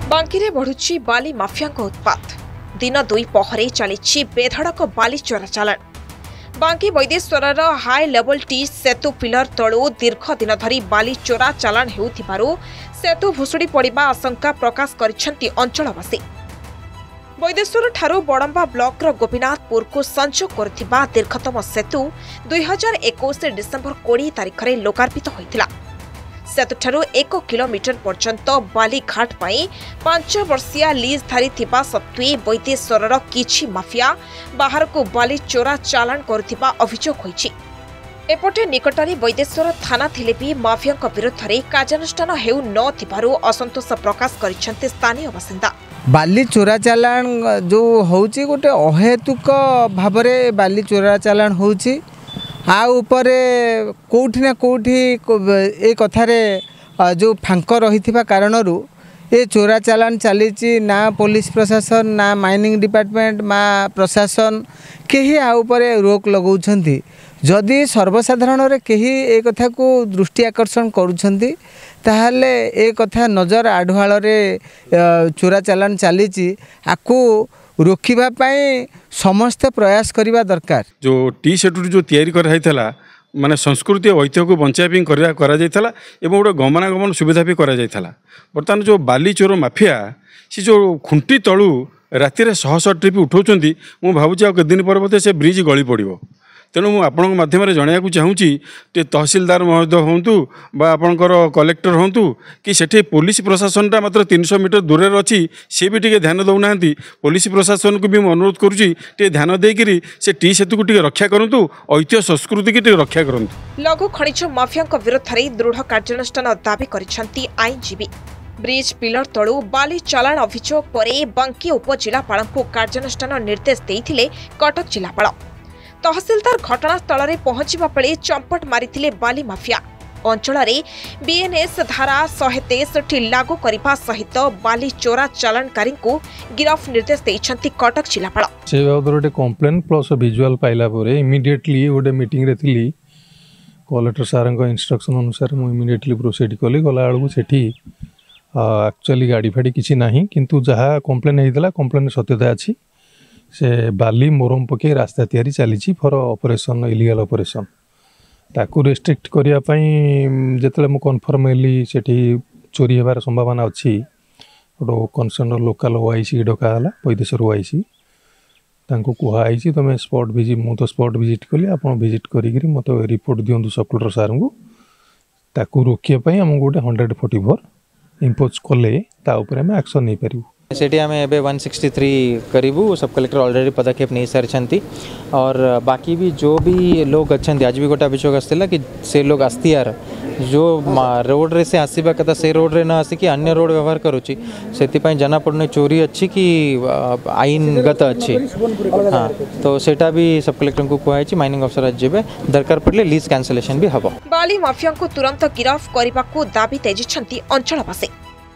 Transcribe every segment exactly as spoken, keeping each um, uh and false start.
बांकी रे बढ़ुची बाली माफिया उत्पात दिन दुई पहरे चली बेधड़क बाली चोरा चालाण। बांकी वैदेश्वर हाई लेवल टी सेतु पिलर तलू दीर्घ दिन धरी बाली चोरा चालाण हेउथिबारु सेतु भुसुड़ी पड़िबा आशंका प्रकाश करिसेंति अंचलवासी। वैदेश्वर ठारू बड़ंबा ब्लॉक रो गोपीनाथपुर को संजोग करथिबा दीर्घतम सेतु दुई हजार इक्कीस डिसेम्बर बीस तारिख रे लोकार्पित होइतिला। सेतुठारू एक किलोमीटर पर्यंत बाली घाट पाई पांच वर्षिया लीज धारी थिबा सत्वे वैदेश्वर किछि माफिया बाहर को बाली चोरा चालाण करथिबा अभियोग होइछि। एपटे निकटरे वैदेश्वर थाना थिले भी माफिया विरुद्ध रे कार्यानुष्ठान हेउ न थिबारु असंतोष प्रकाश करिसेंते स्थानीय बासिंदा। बाली चोरा चालाण जो होउछि गोटे अहेतुक भाबरे बाली चोरा चालाण होउछि। आ उपरे कोठी ना कोठी ए कथारे जो फांक रही कारणरू ये चोरा चालान चली ना पुलिस प्रशासन ना माइनिंग डिपार्टमेंट ना प्रशासन कहीं आ उपरे रोक लगाउछंती। जदि सर्वसाधारण रे कहीं ए कथा को दृष्टि आकर्षण करूछंती ताहले ए कथा नजर आढुआल रे चोरा चालान चली आकु रोकिबा पाई समस्त प्रयास करिबा दरकार। जो टी सेटू जो तैयारी कराइला माने संस्कृति और ऐतिह्य को बचाई करा गोटे गमनागमन सुविधा भी करा बर्तमान जो बाली चोर माफिया सी जो खुंटी तलू राति शह शह ट्रिप उठाऊँच मु भावुँ आ दिन पर बोधे से ब्रिज गली पड़ो। तेणु मुझे आपण माध्यम जनवाक चाहूँगी तहसिलदार महोदय हूँ बा आपणकर कलेक्टर हूँ कि सेठी पुलिस प्रशासनटा मात्र तीन सौ मीटर दूर अच्छी सी भी टे ध्यान दौना पुलिस प्रशासन को भी अनुरोध करुँची ध्यान देकर से टी सेतु को टे रक्षा करूँ ऐतिह्य संस्कृति की रक्षा करूँ। लघु खनिज माफिया विरुद्ध दृढ़ कार्यानुष्ठान दाबी करिसेंति आईनजीवी। ब्रिज पिलर तलू बाली चालाण अभियोग पर बांकी उपजिलापाल को कार्यानुष्ठान निर्देश देइथिले कटक जिलापाल। तहसिलदार घटनास्थल में पहुंचवा बेले चंपट मारिथिले बाली माफिया। अंचल में बीएनएस धारा शहे तेसठी लागू करने सहित बाली चोरा चालाणकारी को गिरफ निर्देश देइछंती कटक जिलापाल। से बाबद कंप्लेन प्लस विजुअल पाइला परे इमिडिएटली गोटे मीटिंग रे थिली कलेक्टर सार इंस्ट्रक्शन अनुसार मु इमिडिएटली प्रोसीड कली गला बेलू सेठी एक्चुअली गाड़ी फाड़ी किसी नहीं किंतु जहाँ कंप्लेन होता कंप्लेन सत्यता अच्छी से बाली मोरम पके रास्ता तैयारी चली फॉर ऑपरेशन इलीगल ऑपरेशन ताकू रेस्ट्रिक्ट करने जिते मुझे कन्फर्म हेली सेठी चोरी होबार संभावना अच्छी गोटे कनसर्न लोकल ओआईसी डकाला वैदेश्वर ओआईसी तांको कहुई तुम स्पॉट विजिट मु तो स्पॉट विजिट कली आप विजिट करी मत रिपोर्ट दिंतु सब कलेक्टर सार को ताकू रोकियापाई आमको गोटे हंड्रेड फोर्टी फोर इम्पोज कले एक्शन नहीं पारू। सेठी आम ए वन सिक्सटी थ्री करूँ सब कलेक्टर ऑलरेडी पदक्षेप नहीं सारी और बाकी भी जो भी लोग अच्छा आज भी गोटे अभियोग आसाला कि से लोग आस्तियार जो रोड रे से आसवा कथा से रोड रे न आसिक अन्य रोड व्यवहार करुच्ची से जना पड़ने चोरी अच्छी कि आईनगत अच्छी हाँ तो सेटा भी सब कलेक्टर को कहुई माइनिंग अफसर आज जे दरकार पड़े लीज कैंसलेशन भी हम। बाली माफिया को तुरंत गिरफ करने को दाबी तेजिछंती अंचलवासी।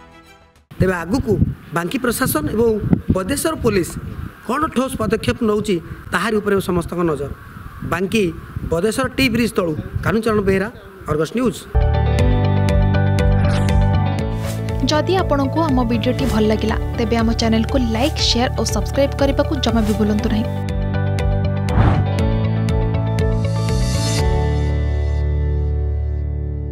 तेज आगु बांकी प्रशासन एवं वैदेश्वर पुलिस कौन ठोस पदक्षेप नौची ताहारी उपरे समस्त नजर। बांकी वैदेश्वर टी ब्रिज तलू कानुचरण बेहरा अर्गस न्यूज। जदि आपंक आम भिडी भल लगा तेब आम चैनल को लाइक शेयर और सब्सक्राइब करने को जमा भी भूलु नहीं।